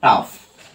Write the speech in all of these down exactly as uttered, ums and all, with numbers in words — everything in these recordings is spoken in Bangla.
টাফ।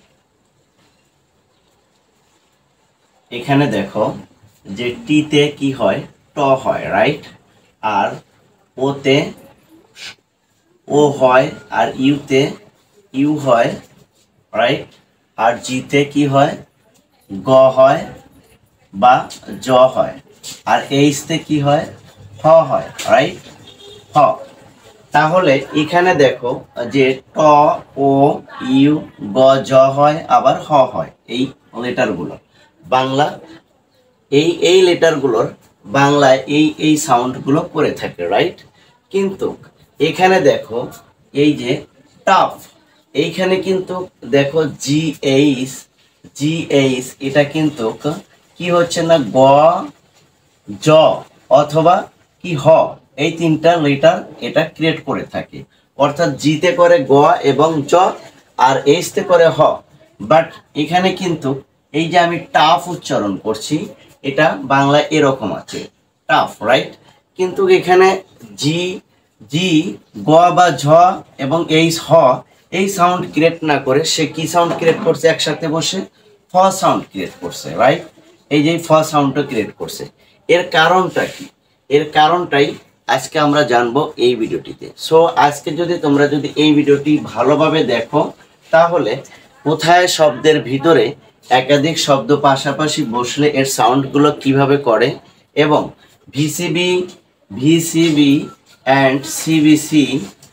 এখানে দেখো যে টিতে কি হয়, ট হয়, রাইট? আর ওতে ও হয়, আর ইউতে ইউ হয়, রাইট? আর জিতে কি হয়, গ হয় বা জ হয়। আর এইচতে কি হয়, হ হয়, রাইট? হ। তাহলে এখানে দেখো যে ট, ও, ইউ, গ, জ হয়, আবার হ হয়। এই লেটারগুলো বাংলা, এই এই লেটারগুলোর বাংলায় এই এই সাউন্ডগুলো করে থাকে, রাইট? কিন্তু এখানে দেখো এই যে টাফ, এইখানে কিন্তু দেখো জি এইচ, জি এইচ এটা কিন্তু কি হচ্ছে না, গ, জ অথবা কি হ, এই তিনটা লেটার এটা ক্রিয়েট করে থাকে। অর্থাৎ জিতে করে গ এবং জ, আর এইচতে করে হ। বাট এখানে কিন্তু এই যে আমি টাফ উচ্চারণ করছি, এটা বাংলায় এরকম আছে, টাফ, রাইট? কিন্তু এখানে জি জি গ বা ঝ এবং এইচ হ এই সাউন্ড ক্রিয়েট না করে সে কি সাউন্ড ক্রিয়েট করছে, একসাথে বসে ফ সাউন্ড ক্রিয়েট করছে, রাইট? এই যে ফ সাউন্ডটা ক্রিয়েট করছে। এর কারণটা কি, এর কারণটাই আজকে আমরা জানবো এই ভিডিওটিতে। সো আজকে যদি তোমরা যদি এই ভিডিওটি ভালোভাবে দেখো, তাহলে কোথায় শব্দের ভিতরে একাধিক শব্দ পাশাপাশি বসলে এর সাউন্ডগুলো কিভাবে করে, এবং VCB, VCB and CBC,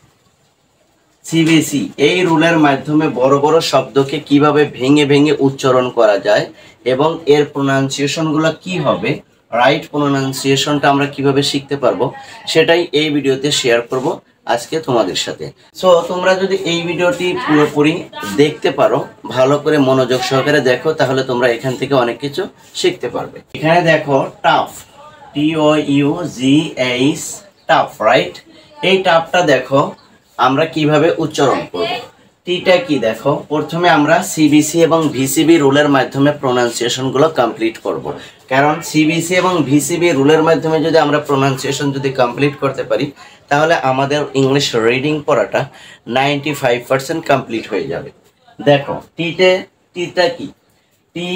CBC এই রুলের মাধ্যমে বড় বড় শব্দকে কিভাবে ভেঙে ভেঙে উচ্চারণ করা যায়, এবং এর প্রোনাউন্সিয়েশনগুলো কি হবে, রাইট প্রোনাউন্সিয়েশনটা আমরা কিভাবে শিখতে পারবো, সেটাই এই ভিডিওতে শেয়ার করব আজকে তোমাদের সাথে। সো তোমরা যদি এই ভিডিওটি পুরোপুরি দেখতে পারো, ভালো করে মনোযোগ সহকারে দেখো, তাহলে তোমরা এখান থেকে অনেক কিছু শিখতে পারবে। এখানে দেখো tough, T O U G H, tough, right? এই টাফটা দেখো আমরা কিভাবে উচ্চারণ করব। টিটা কি দেখো, প্রথমে আমরা সিবিসি এবং ভিসিবি রুলের মাধ্যমে প্রোনাউন্সিয়েশনগুলো কমপ্লিট করব। কারণ সিবিসি এবং ভিসিবি রুলের মাধ্যমে যদি আমরা প্রোনাউন্সিয়েশন যদি কমপ্লিট করতে পারি, তাহলে আমাদের ইংলিশ রিডিং পড়াটা নাইনটি ফাইভ পার্সেন্ট কমপ্লিট হয়ে যাবে। দেখো টিতে, টিটা কি, টি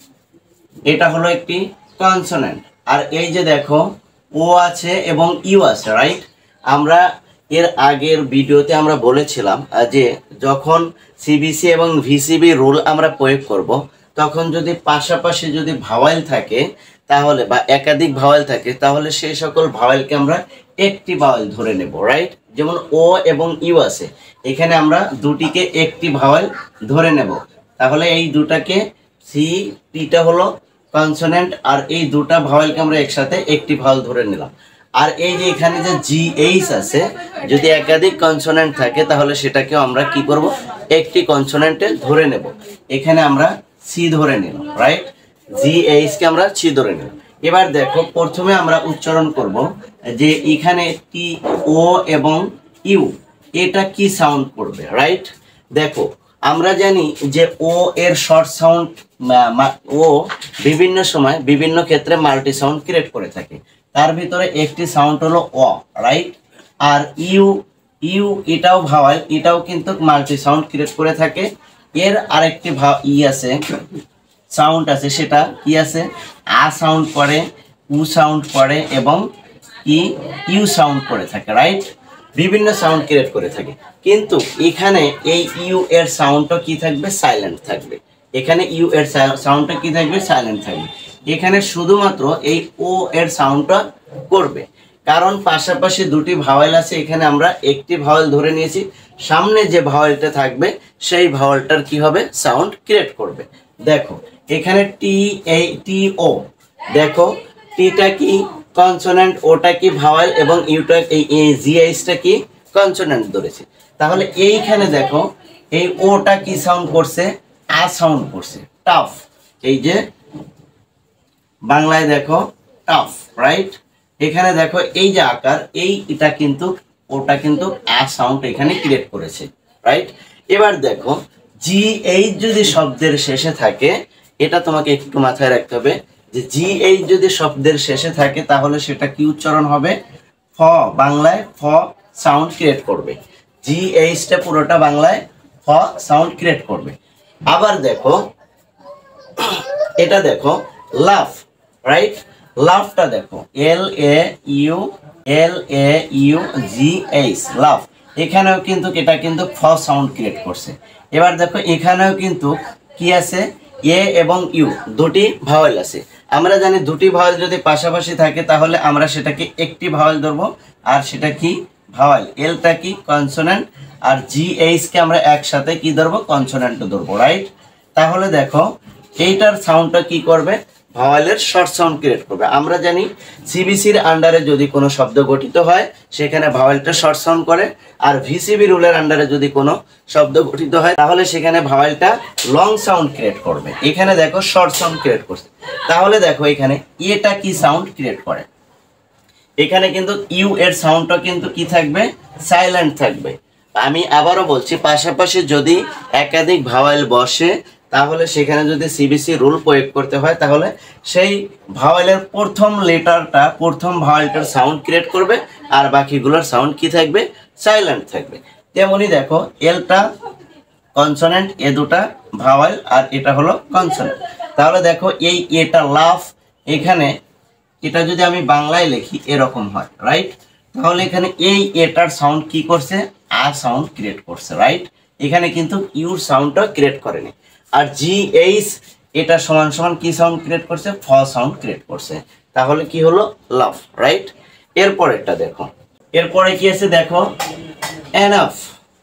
এটা হলো একটি কনসোনেন্ট। আর এই যে দেখো ও আছে এবং ইউ আছে, রাইট? আমরা এর আগের ভিডিওতে আমরা বলেছিলাম যে যখন সিবিসি এবং ভিসিবি রুল আমরা প্রয়োগ করব, তখন যদি পাশাপাশি যদি ভাওয়েল থাকে, তাহলে বা একাধিক ভাওয়েল থাকে, তাহলে সেই সকল ভাওয়েলকে আমরা একটি ভাওয়েল ধরে নেব, রাইট? যেমন ও এবং ইউ আছে, এখানে আমরা দুটিকে একটি ভাওয়েল ধরে নেব। তাহলে এই দুটাকে সি, টিটা হলো কনসোনেন্ট, আর এই দুটা ভাওয়েলকে আমরা একসাথে একটি ভাওয়েল ধরে নিলাম। আর এই যে এখানে যে জি এইচ আছে, যদি একাধিক কনসোনেন্ট থাকে তাহলে সেটাকেও আমরা কি করব, একটি কনসোনেন্টে ধরে নেব। এখানে আমরা সি ধরে নিলাম, রাইট? জি এইচ কে আমরা সি ধরে নিলাম। এবার দেখো প্রথমে আমরা উচ্চারণ করব যে এখানে টি, ও এবং ইউ এটা কি সাউন্ড করবে, রাইট? দেখো আমরা জানি যে ও এর শর্ট সাউন্ড, ও বিভিন্ন সময় বিভিন্ন ক্ষেত্রে মাল্টি সাউন্ড ক্রিয়েট করে থাকে। তার ভিতরে একটি সাউন্ড হলো অ, রাইট? আর ইউ, ইউ এটাও ভাওয়াল, এটাও কিন্তু মাল্টি সাউন্ড ক্রিয়েট করে থাকে। এর আরেকটি ভাব ই আছে, সাউন্ড আছে, সেটা কি আছে, আ সাউন্ড করে, উ সাউন্ড করে এবং ই ইউ সাউন্ড করে থাকে, রাইট? বিভিন্ন সাউন্ড ক্রিয়েট করে থাকে। কিন্তু এখানে এই ইউ এর সাউন্ডটা কি থাকবে, সাইলেন্ট থাকবে। এখানে ইউ এর সাউন্ডটা কি থাকবে, সাইলেন্ট থাকবে। এখানে শুধুমাত্র এই ও এর সাউন্ডটা করবে, কারণ পাশাপাশি দুটি ভাওয়েল আছে। এখানে আমরা একটি ভাওয়েল ধরে নিয়েছি, সামনে যে ভাওয়েলটা থাকবে সেই ভাওয়েলটার কি হবে, সাউন্ড ক্রিয়েট করবে। দেখো এখানে টি, এই টি ও, দেখো টিটা কি কনসোনেন্ট, ওটা কি ভাওয়েল, এবং ইউটা এই জিএইচটা কি কনসোনেন্ট ধরেছে। তাহলে এইখানে দেখো এই ওটা কি সাউন্ড করছে, আ সাউন্ড করছে, টাফ। এই যে বাংলায় দেখো টাফ, রাইট? এখানে দেখো এই যে আকার, এই এটা কিন্তু ওটা কিন্তু আ সাউন্ড এখানে ক্রিয়েট করেছে, রাইট? এবার দেখো জি এইচ যদি শব্দের শেষে থাকে, এটা তোমাকে একটু মাথায় রাখতে হবে যে জি এইচ যদি শব্দের শেষে থাকে তাহলে সেটা কি উচ্চারণ হবে, ফ, বাংলায় ফ সাউন্ড ক্রিয়েট করবে। জি এইচটা পুরোটা বাংলায় ফ ফ সাউন্ড ক্রিয়েট করবে। আবার দেখো এটা দেখো লাফ, রাইট? লাফটা দেখো L A U L A U G H, laugh. এখানেও কিন্তু এটা কিন্তু ফ সাউন্ড ক্রিয়েট করছে। এবার দেখো এখানেও কিন্তু কি আছে, এ এবং ইউ দুটি ভাওয়েল আছে। আমরা জানি দুটি ভাওয়েল যদি পাশাপাশি থাকে তাহলে আমরা সেটাকে একটি ভাওয়েল ধরবো, আর সেটা কি ভাওয়েল। এলটা কি কনসোনেন্ট, আর জি এইচ কে আমরা একসাথে কি ধরবো, কনসোনেন্ট ধরবো, রাইট? তাহলে দেখো এইটার সাউন্ডটা কি করবে, ভাওয়েলের শর্ট সাউন্ড ক্রিয়েট করবে। আমরা জানি সিবিসির আন্ডারে যদি কোনো শব্দ গঠিত হয় সেখানে ভাওয়েলটা শর্ট সাউন্ড করে, আর ভিসিবি রুলের আন্ডারে যদি কোনো শব্দ গঠিত হয় তাহলে সেখানে ভাওয়েলটা লং সাউন্ড ক্রিয়েট করবে। এখানে দেখো শর্ট সাউন্ড ক্রিয়েট করছে। তাহলে দেখো এখানে এটা কি সাউন্ড ক্রিয়েট করে, এখানে কিন্তু ইউ এর সাউন্ডটা কিন্তু কি থাকবে, সাইলেন্ট থাকবে। আমি আবারও বলছি, পাশাপাশি যদি একাধিক ভাওয়েল বসে তাহলে সেখানে যদি সিবিসি রুল প্রয়োগ করতে হয় তাহলে সেই ভাওয়েলের প্রথম লেটারটা প্রথম ভাওয়েলটার সাউন্ড ক্রিয়েট করবে, আর বাকিগুলোর সাউন্ড কি থাকবে, সাইলেন্ট থাকবে। তেমনি দেখো এলটা কনসোনেন্ট, এ দুটা ভাওয়েল, আর এটা হলো কনসোনেন্ট। তাহলে দেখো এই এটা লাফ, এখানে এটা যদি আমি বাংলায় লিখি এরকম হয়, রাইট? তাহলে এখানে এই এটার সাউন্ড কি করছে, আ সাউন্ড ক্রিয়েট করছে, রাইট? এখানে কিন্তু ইউর সাউন্ডটা ক্রিয়েট করেনি। আর জি এইচ এটা সমান সমান কি সাউন্ড ক্রিয়েট করছে, ফ সাউন্ড ক্রিয়েট করছে। তাহলে কি হলো, লাফ, রাইট? এরপরেরটা দেখো, এরপরে কি আছে দেখো, এনাফ,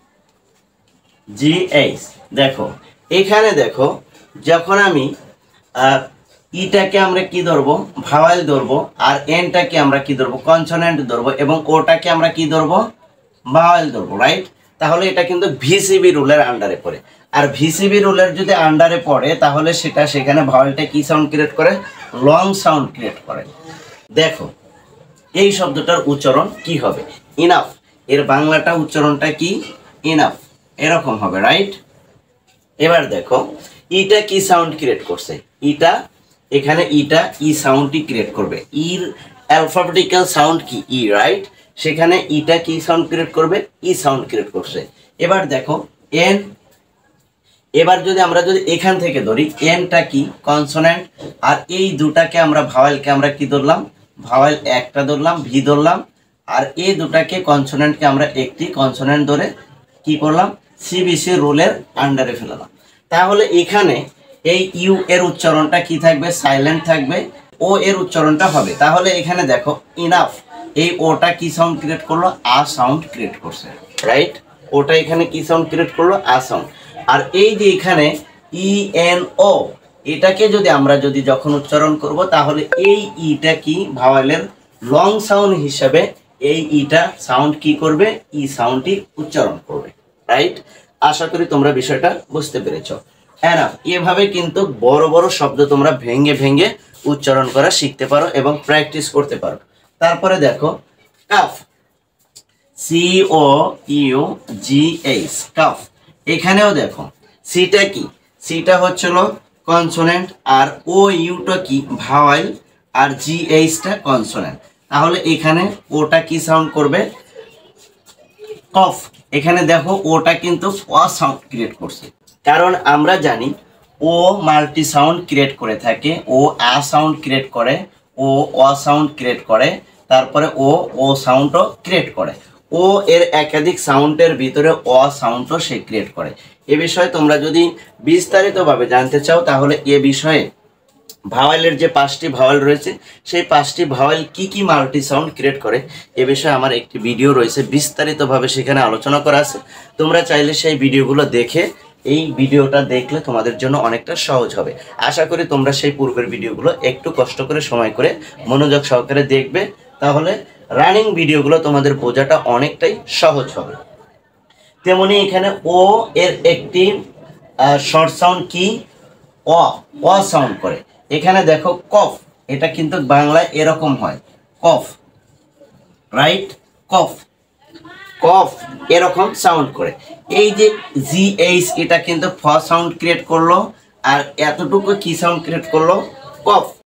জি এইচ। দেখো এখানে দেখো যখন আমি ইটাকে আমরা কি ধরবো, ভাওয়েল ধরবো, আর এনটাকে আমরা কি ধরবো, কনসোনেন্ট ধরবো, এবং ওটাকে আমরা কি ধরবো, ভাওয়েল ধরবো, রাইট? তাহলে এটা কিন্তু ভিসিবি রুলের আন্ডারে পড়ে। আর ভিসিবি রুলের যদি আন্ডারে পড়ে তাহলে সেটা সেখানে ভাওয়েলটা কি সাউন্ড ক্রিয়েট করে, লং সাউন্ড ক্রিয়েট করে। দেখো এই শব্দটার উচ্চারণ কি হবে, ইনাফ। এর বাংলাটা উচ্চারণটা কি, ইনাফ, এরকম হবে, রাইট? এবার দেখো ইটা কি সাউন্ড ক্রিয়েট করছে, ইটা এখানে ইটা ই সাউন্ডটি ক্রিয়েট করবে। ইর অ্যালফাবেটিক্যাল সাউন্ড কি, ই, রাইট? সেখানে ইটা কি সাউন্ড ক্রিয়েট করবে, ই সাউন্ড ক্রিয়েট করছে। এবার দেখো এন, এবার যদি আমরা যদি এখান থেকে ধরি, এনটা কি কনসোনেন্ট, আর এই দুটাকে আমরা ভাওয়েলকে আমরা কি ধরলাম, ভাওয়েল একটা ধরলাম, ভি ধরলাম, আর এই দুটাকে কনসোনেন্টকে আমরা একটি কনসোনেন্ট ধরে কি করলাম, সিবিসি রুলের আন্ডারে ফেলালাম। তাহলে এখানে এই ইউ এর উচ্চারণটা কি থাকবে, সাইলেন্ট থাকবে, ও এর উচ্চারণটা হবে। তাহলে এখানে দেখো ইনাফ, এই ওটা কি সাউন্ড ক্রিয়েট করলো, আ সাউন্ড ক্রিয়েট করছে, রাইট? ওটা এখানে কি সাউন্ড ক্রিয়েট করলো, আ সাউন্ড। আর এই যে এখানে ই এন ও, এটাকে যদি আমরা যদি যখন উচ্চারণ করব তাহলে এই ইটা কি ভাওয়েলের লং সাউন্ড হিসাবে এই ইটা সাউন্ড কি করবে, ই সাউন্ডটি উচ্চারণ করবে, রাইট? আশা করি তোমরা বিষয়টা বুঝতে পেরেছো। এনাফ, এভাবে কিন্তু বড় বড় শব্দ তোমরা ভেঙে ভেঙে উচ্চারণ করা শিখতে পারো এবং প্র্যাকটিস করতে পারো। তারপরে দেখো cough, C O U G H, cough. এখানেও দেখো সিটা কি, সিটা হচ্ছিল কনসোনেন্ট, আর ও ইউটা কি ভাওয়েল, আর জি এইচটা কনসোনেন্ট। তাহলে এখানে ওটা কি সাউন্ড করবে, কফ। এখানে দেখো ওটা কিন্তু অ সাউন্ড ক্রিয়েট করছে, কারণ আমরা জানি ও মাল্টি সাউন্ড ক্রিয়েট করে থাকে, ও আ সাউন্ড ক্রিয়েট করে, ও অ সাউন্ড ক্রিয়েট করে, তারপরে ও ও সাউন্ডও ক্রিয়েট করে। ও এর একাধিক সাউন্ডের ভিতরে অ সাউন্ডও সে ক্রিয়েট করে। এ বিষয়ে তোমরা যদি বিস্তারিতভাবে জানতে চাও তাহলে এ বিষয়ে ভাওয়েলের যে পাঁচটি ভাওয়েল রয়েছে সেই পাঁচটি ভাওয়েল কি কি মাল্টি সাউন্ড ক্রিয়েট করে এ বিষয়ে আমার একটি ভিডিও রয়েছে, বিস্তারিতভাবে সেখানে আলোচনা করা আছে। তোমরা চাইলে সেই ভিডিওগুলো দেখে এই ভিডিওটা দেখলে তোমাদের জন্য অনেকটা সহজ হবে। আশা করি তোমরা সেই পূর্বের ভিডিওগুলো একটু কষ্ট করে সময় করে মনোযোগ সহকারে দেখবে, তাহলে রানিং ভিডিওগুলো তোমাদের বোঝাটা অনেকটাই সহজ হবে। তেমনি এখানে ও এর একটি শর্ট সাউন্ড কি, অ, অ সাউন্ড করে। এখানে দেখো কফ, এটা কিন্তু বাংলায় এরকম হয়, কফ, রাইট? কফ, কফ এরকম সাউন্ড করে। এই যে জি এইচ এটা কিন্তু ফ সাউন্ড ক্রিয়েট করলো, আর এতটুকু কি সাউন্ড ক্রিয়েট করলো, কফ।